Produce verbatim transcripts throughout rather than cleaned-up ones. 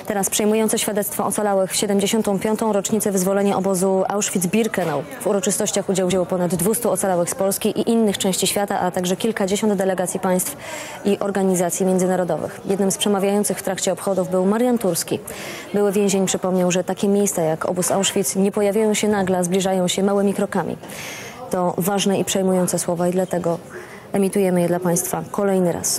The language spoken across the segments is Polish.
Teraz przejmujące świadectwo ocalałych w siedemdziesiątą piątą rocznicę wyzwolenia obozu Auschwitz-Birkenau. W uroczystościach udział wzięło ponad dwustu ocalałych z Polski i innych części świata, a także kilkadziesiąt delegacji państw i organizacji międzynarodowych. Jednym z przemawiających w trakcie obchodów był Marian Turski. Były więzień przypomniał, że takie miejsca jak obóz Auschwitz nie pojawiają się nagle, a zbliżają się małymi krokami. To ważne i przejmujące słowa i dlatego emitujemy je dla państwa kolejny raz.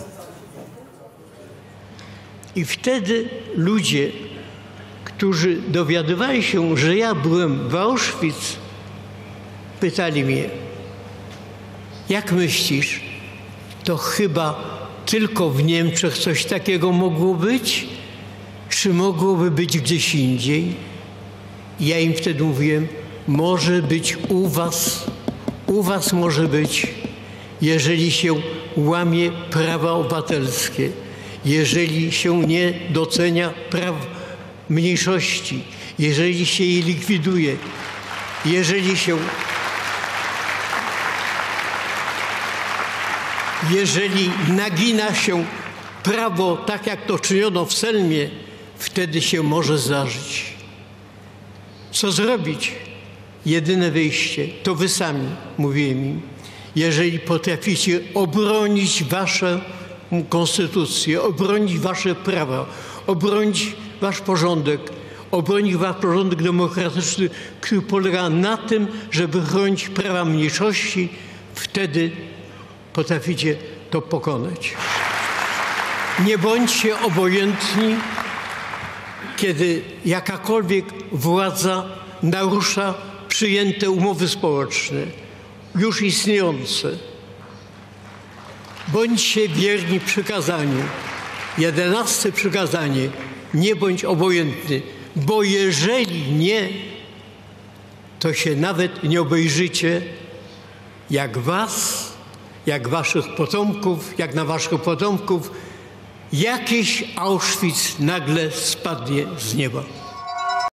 I wtedy ludzie, którzy dowiadywali się, że ja byłem w Auschwitz, pytali mnie: jak myślisz, to chyba tylko w Niemczech coś takiego mogło być? Czy mogłoby być gdzieś indziej? I ja im wtedy mówiłem: może być u was, u was może być, jeżeli się łamie prawa obywatelskie, jeżeli się nie docenia praw mniejszości, jeżeli się je likwiduje, jeżeli się, jeżeli nagina się prawo tak, jak to czyniono w Selmie, wtedy się może zdarzyć. Co zrobić? Jedyne wyjście to wy sami, mówiłem im. Jeżeli potraficie obronić waszą konstytucję, obronić wasze prawa, obronić wasz porządek, obronić wasz porządek demokratyczny, który polega na tym, żeby chronić prawa mniejszości, wtedy potraficie to pokonać. Nie bądźcie obojętni, kiedy jakakolwiek władza narusza przyjęte umowy społeczne, już istniejące. Bądźcie wierni przykazaniu. Jedenaste przykazanie: nie bądź obojętny, bo jeżeli nie, to się nawet nie obejrzycie, jak was, jak waszych potomków, jak na waszych potomków jakiś Auschwitz nagle spadnie z nieba.